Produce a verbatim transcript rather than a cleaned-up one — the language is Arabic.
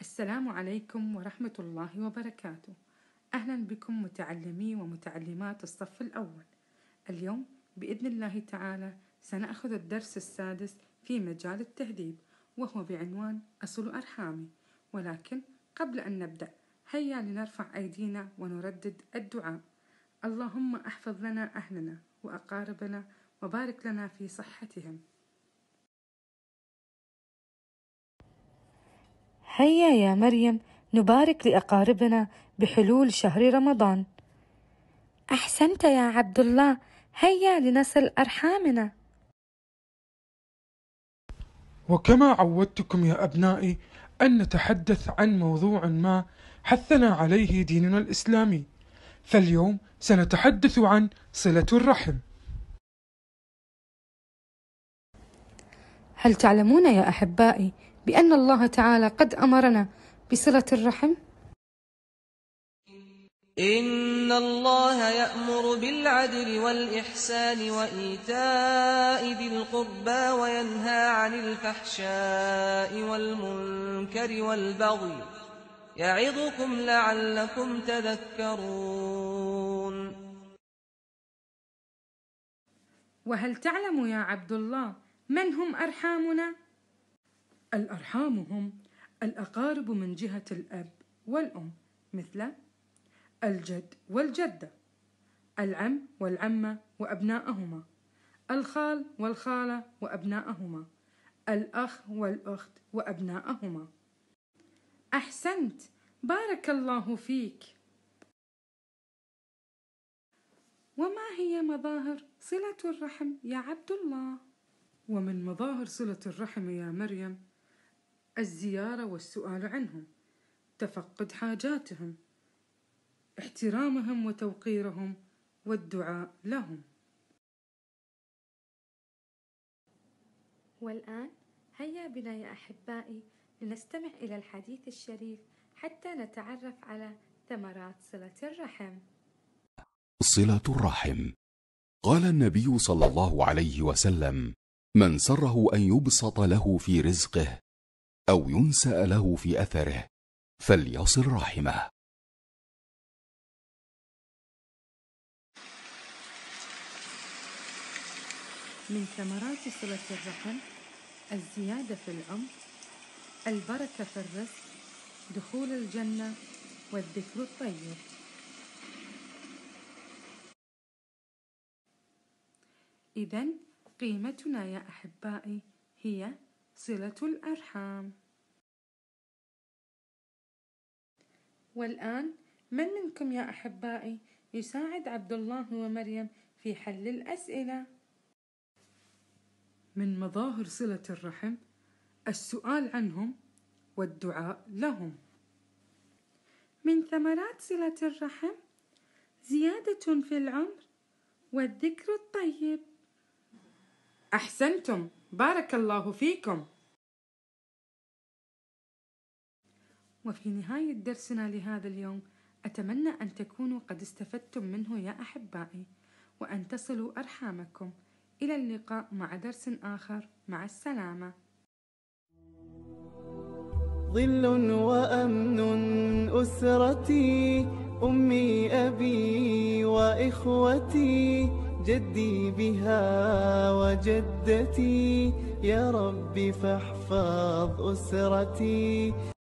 السلام عليكم ورحمة الله وبركاته. أهلا بكم متعلمي ومتعلمات الصف الأول. اليوم بإذن الله تعالى سنأخذ الدرس السادس في مجال التهذيب، وهو بعنوان أصل أرحامي. ولكن قبل أن نبدأ هيا لنرفع أيدينا ونردد الدعاء: اللهم احفظ لنا أهلنا وأقاربنا وبارك لنا في صحتهم. هيا يا مريم نبارك لأقاربنا بحلول شهر رمضان. أحسنت يا عبد الله، هيا لنصل أرحامنا. وكما عودتكم يا أبنائي أن نتحدث عن موضوع ما حثنا عليه ديننا الإسلامي، فاليوم سنتحدث عن صلة الرحم. هل تعلمون يا أحبائي بأن الله تعالى قد أمرنا بصلة الرحم؟ إن الله يأمر بالعدل والإحسان وإيتاء ذي القربى وينهى عن الفحشاء والمنكر والبغي يعظكم لعلكم تذكرون. وهل تعلم يا عبد الله من هم أرحامنا؟ الأرحام هم الأقارب من جهة الأب والأم، مثل الجد والجدة، العم والعمة وأبناءهما، الخال والخالة وأبناءهما، الأخ والأخت وأبناءهما. أحسنت، بارك الله فيك. وما هي مظاهر صلة الرحم يا عبد الله؟ ومن مظاهر صلة الرحم يا مريم الزيارة والسؤال عنهم، تفقد حاجاتهم، احترامهم وتوقيرهم، والدعاء لهم. والآن هيا بنا يا أحبائي لنستمع إلى الحديث الشريف حتى نتعرف على ثمرات صلة الرحم. صلة الرحم. قال النبي صلى الله عليه وسلم: من سره أن يبسط له في رزقه أو ينسأ له في أثره فليصل رحمه. من ثمرات صلة الرحم الزيادة في العمر، البركة في الرزق، دخول الجنة، والذكر الطيب. إذن قيمتنا يا أحبائي هي صلة الأرحام. والآن من منكم يا أحبائي يساعد عبد الله ومريم في حل الأسئلة؟ من مظاهر صلة الرحم السؤال عنهم والدعاء لهم. من ثمرات صلة الرحم زيادة في العمر والذكر الطيب. أحسنتم، بارك الله فيكم. وفي نهاية درسنا لهذا اليوم أتمنى أن تكونوا قد استفدتم منه يا أحبائي، وأن تصلوا أرحامكم. إلى اللقاء مع درس آخر، مع السلامة. ظل وأمن أسرتي، أمي أبي وإخوتي، جدي بها وجدتي، يا رب فاحفظ أسرتي.